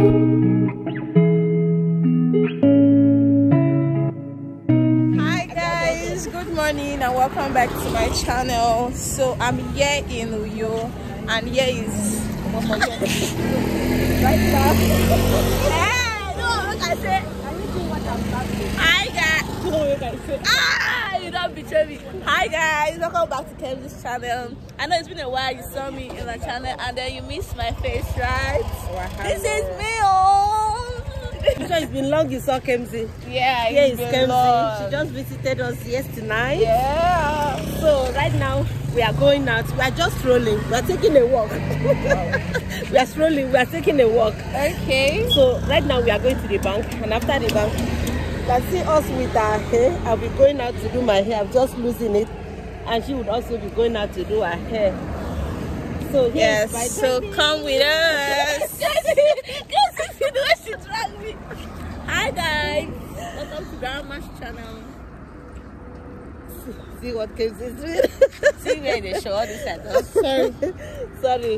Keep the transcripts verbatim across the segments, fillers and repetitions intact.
And welcome back to my channel. So I'm here in Uyo, and here is right now. Hey, no, look, I say, hi guys. Ah, you don't betray me. Hi guys, welcome back to Kemzi's channel. I know it's been a while you saw me in the channel, and then you missed my face, right? Oh, this is me. Oh. It's been long you saw Kemzi. Yeah, Here it's is been Kemzi. long. She just visited us yesterday. Yeah. So right now we are going out. We are just rolling. We are taking a walk. We are strolling. We are taking a walk. Okay. So right now we are going to the bank, and after the bank, you can see us with our hair. I'll be going out to do my hair. I'm just losing it, and she would also be going out to do her hair. So yes, so come with us. Hi guys, welcome to Grandma's channel. See what Kemzi is doing. See where they show all this at us. Sorry, sorry.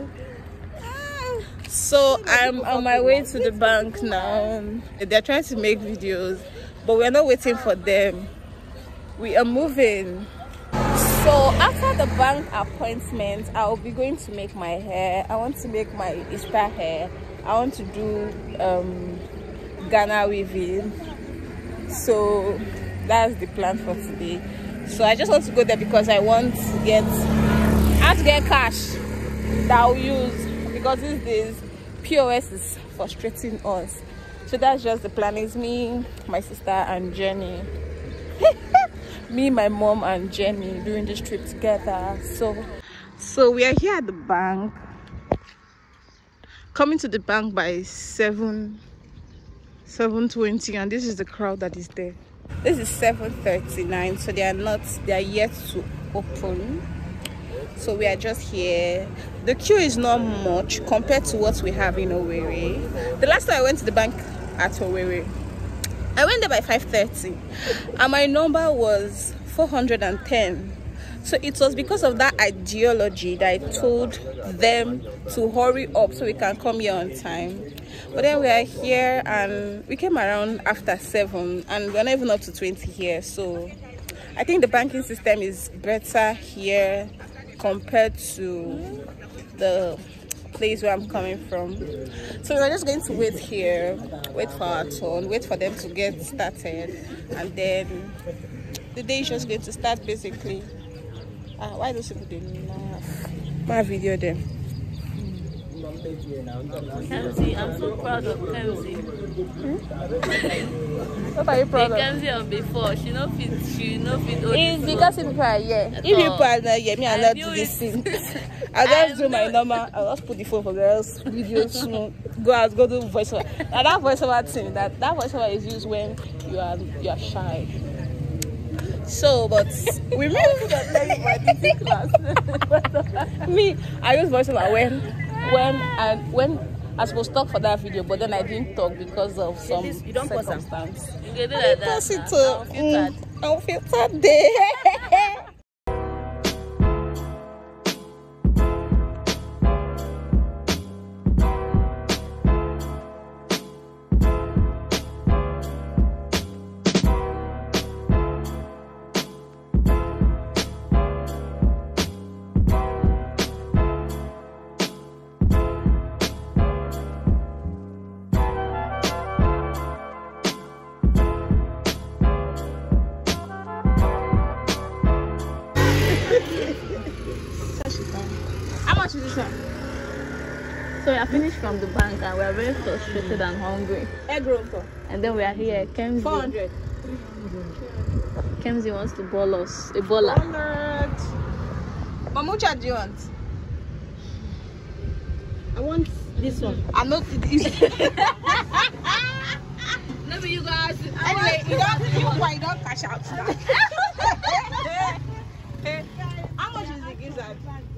So I'm on my way to the bank now. They're trying to make videos, but we're not waiting for them. We are moving. So after the bank appointment, I'll be going to make my hair. I want to make my Easter hair. I want to do um, Ghana weaving. So that's the plan for today. So I just want to go there because I want to get, I have to get cash that I'll use, because these days P O S is frustrating us. So that's just the plan. It's me, my sister, and Jenny. Me, my mom, and Jenny doing this trip together. So so we are here at the bank, coming to the bank by seven twenty, and this is the crowd that is there. This is seven thirty-nine, so they are not they are yet to open. So we are just here. The queue is not much compared to what we have in Owerri. The last time I went to the bank at Owerri, I went there by five thirty, and my number was four hundred ten. So it was because of that ideology that I told them to hurry up so we can come here on time. But then we are here, and we came around after seven, and we're not even up to twenty here. So I think the banking system is better here compared to the place where I'm coming from. So we're just going to wait here, wait for our turn, wait for them to get started, and then the day is just going to start basically. Ah, why those people didn't laugh? My video there. Kemzi, I'm so proud of Kemzi. Hmm? What are you proud of? Kemzi of before, she no fit, she no fit. It's because if people are here. If people are not here, me I'm not do this thing. I'll just do my normal. I'll just put the phone for girls, videos, go out, go do voiceover. Now that voiceover thing, that that voiceover is used when you are you are shy. So, but we move. Me, I use voiceover when when and when I supposed to talk for that video, but then I didn't talk because of some you don't circumstance. You can do like that. Pass it to. I'm filtered there. So we are finished from the bank, and we are very frustrated and hungry. Egg roll. And then we are here. Kemzi. four hundred. Kemzi wants to ball us. A baller. one hundred. Mom, which one do you want? I want this one. I'm not. No, but you guys. Anyway, you don't. You why you don't cash out now. How much is the gizzard?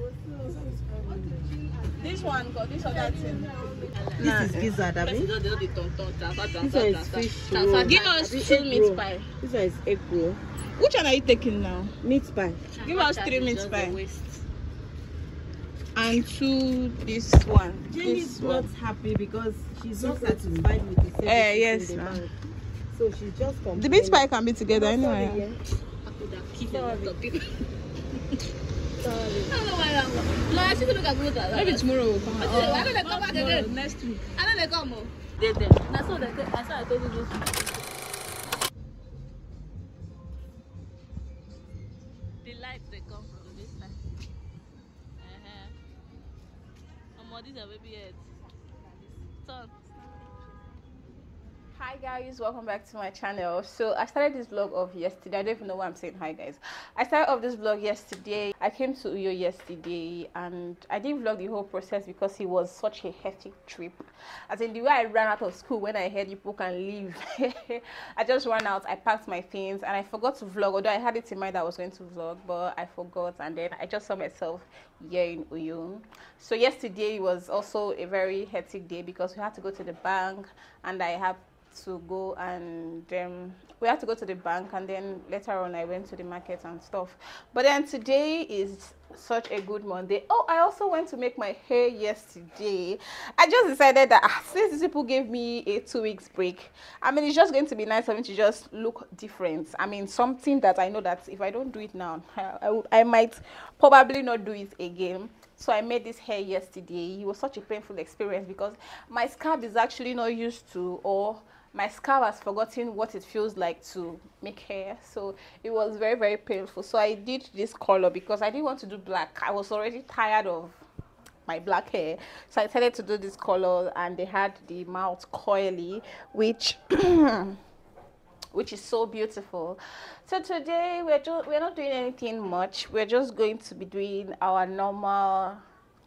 This one got this other thing. This nah, is gizzard, Abby. This one is fish roll. Give us two meat pie. This one is egg roll. Which one are you taking now? Meat pie. Give us three meat pie. and two this one. Jenny's This not one. happy because she's not satisfied with the service Eh, yes, in the ma'am. bank. So she's just complaining. The meat pie can be together Oh, anyway. sorry, yeah. Sorry. Sorry. I don't know why I'm no, I should look at good. Maybe tomorrow will come. I don't know, come back again next week. I don't know, come on. They there. That's all. That's all I told you this. The light they come from this side. Uh-huh. I'm on these are baby heads. Turn. Hi guys, welcome back to my channel. So I started this vlog off yesterday. I don't even know why I'm saying hi guys. I started off this vlog yesterday. I came to Uyo yesterday and I didn't vlog the whole process because it was such a hectic trip. As in the way I ran out of school when I heard people can leave. I just ran out, I packed my things and I forgot to vlog, although I had it in mind that I was going to vlog, but I forgot and then I just saw myself here in Uyo. So yesterday was also a very hectic day because we had to go to the bank and I have to go and um, we had to go to the bank and then later on I went to the market and stuff. But then today is such a good Monday. Oh, I also went to make my hair yesterday. I just decided that ah, since these people gave me a two weeks break, I mean it's just going to be nice for me to just look different. I mean something that I know that if I don't do it now I, I, I might probably not do it again. So I made this hair yesterday. It was such a painful experience because my scalp is actually not used to, or my scalp has forgotten what it feels like to make hair. So it was very very painful. So I did this color because I didn't want to do black. I was already tired of my black hair, so I decided to do this color, and they had the mouth coily, which which is so beautiful. So today we're just we're not doing anything much. We're just going to be doing our normal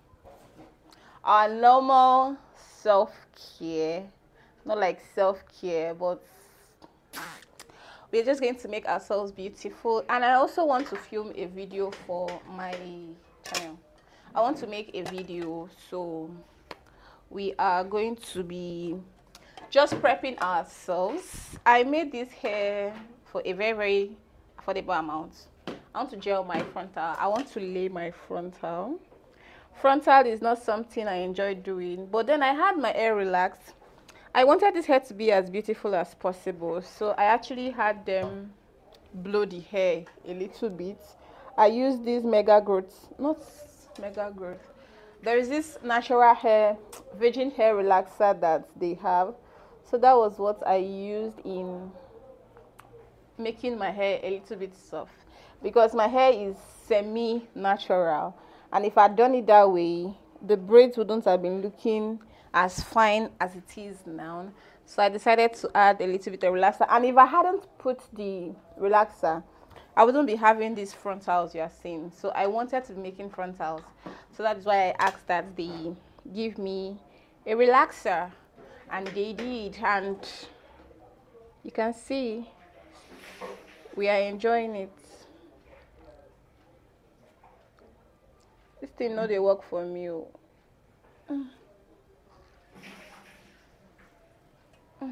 our normal self-care, not like self-care, but we're just going to make ourselves beautiful. And I also want to film a video for my channel. I want to make a video, so we are going to be just prepping ourselves. I made this hair for a very very affordable amount. I want to gel my frontal. I want to lay my frontal. Frontal is not something I enjoy doing, but then I had my hair relaxed. I wanted this hair to be as beautiful as possible, so I actually had them blow the hair a little bit. I used this mega growth, not mega growth. There is this natural hair, virgin hair relaxer that they have. So that was what I used in making my hair a little bit soft, because my hair is semi-natural, and if I'd done it that way, the braids wouldn't have been looking as fine as it is now. So I decided to add a little bit of relaxer, and if I hadn't put the relaxer, I wouldn't be having these frontals you are seeing. So I wanted to be making frontals, so that is why I asked that they give me a relaxer. And they did, and you can see we are enjoying it. This thing no dey work for me. Oh. Mm. Mm.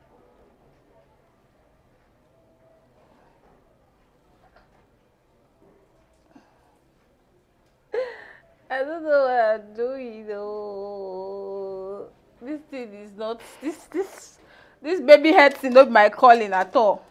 I don't know what I'm doing though. This thing is not this this this baby head thing not my calling at all.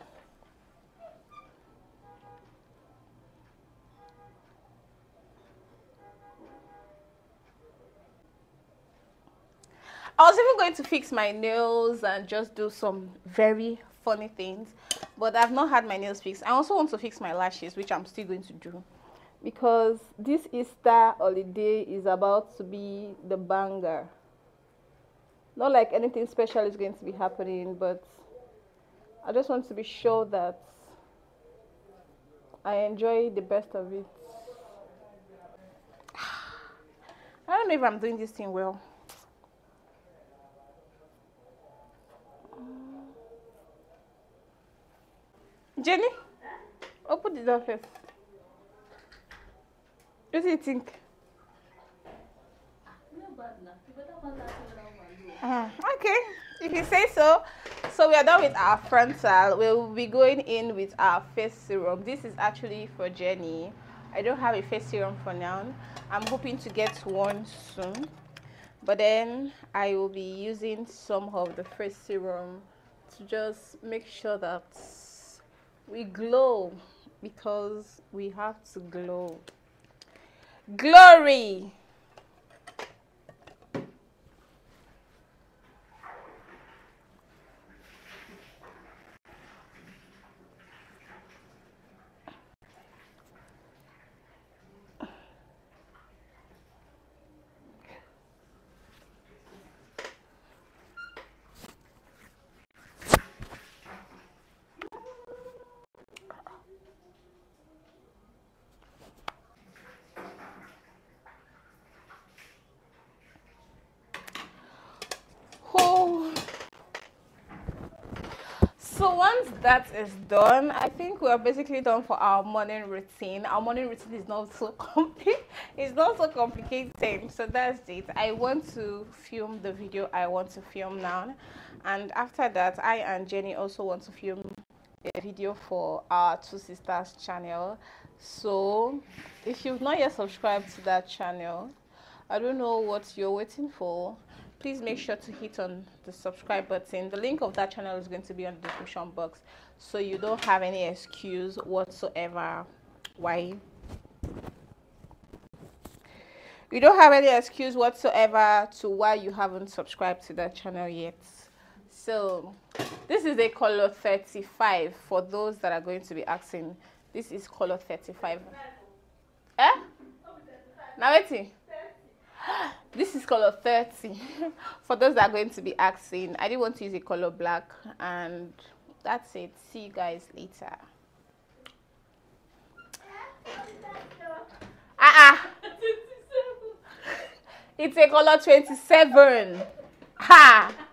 I was even going to fix my nails and just do some very funny things, but I've not had my nails fixed. I also want to fix my lashes, which I'm still going to do, because this Easter holiday is about to be the banger. Not like anything special is going to be happening, but I just want to be sure that I enjoy the best of it. I don't know if I'm doing this thing well. Jenny, open the door first. What do you think? Uh, okay, if you say so. So we are done with our frontal. We'll be going in with our face serum. This is actually for Jenny. I don't have a face serum for now. I'm hoping to get one soon, but then I will be using some of the face serum to just make sure that we glow, because we have to glow. Glory. Oh. So once that is done, I think we are basically done for our morning routine. Our morning routine is not so complete. It's not so complicated. So that's it. I want to film the video I want to film now, and after that, I and Jenny also want to film a video for our Two Sisters channel. So if you've not yet subscribed to that channel, I don't know what you're waiting for. Please make sure to hit on the subscribe button. The link of that channel is going to be on the description box, so you don't have any excuse whatsoever why you don't have any excuse whatsoever to why you haven't subscribed to that channel yet. So this is a color thirty-five for those that are going to be asking. This is color thirty-five. Eh? Now waiting. This is color thirty. For those that are going to be asking, I didn't want to use a color black, and that's it. See you guys later. Ah, uh-uh. It's a color twenty-seven. Ha!